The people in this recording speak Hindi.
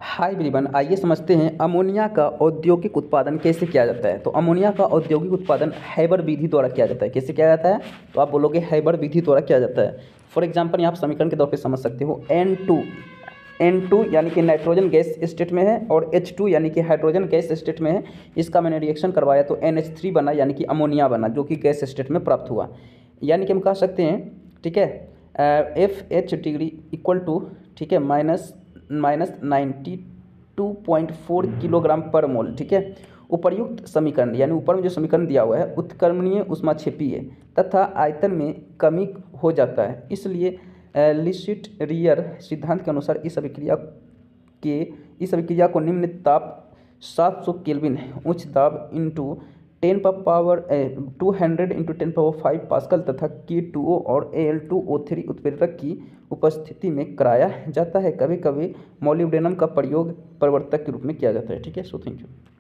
हाय एवरीवन, आइए समझते हैं अमोनिया का औद्योगिक उत्पादन कैसे किया जाता है। तो अमोनिया का औद्योगिक उत्पादन हैबर विधि द्वारा किया जाता है। कैसे किया जाता है? तो आप बोलोगे हैबर विधि द्वारा किया जाता है। फॉर एग्जांपल यहाँ आप समीकरण के तौर पे समझ सकते हो। N2 यानी कि नाइट्रोजन गैस स्टेट में है और H2 यानी कि हाइड्रोजन गैस स्टेट में है। इसका मैंने रिएक्शन करवाया तो NH3 बना यानी कि अमोनिया बना, जो कि गैस स्टेट में प्राप्त हुआ। यानी कि हम कह सकते हैं, ठीक है, FH डिग्री इक्वल टू, ठीक है, माइनस 92.4 किलोग्राम पर मोल। ठीक है, उपर्युक्त समीकरण यानी ऊपर में जो समीकरण दिया हुआ है उत्क्रमणीय ऊष्माक्षेपीय तथा आयतन में कमी हो जाता है। इसलिए लिसिट रियर सिद्धांत के अनुसार इस अभिक्रिया को निम्न ताप 700 केल्विन उच्च दाब इंटू 200 इंटू 10⁵ पास्कल तथा K2O और Al2O3 उत्प्रेरक की उपस्थिति में कराया जाता है। कभी कभी मोलिब्डेनम का प्रयोग प्रवर्तक के रूप में किया जाता है। ठीक है, सो थैंक यू।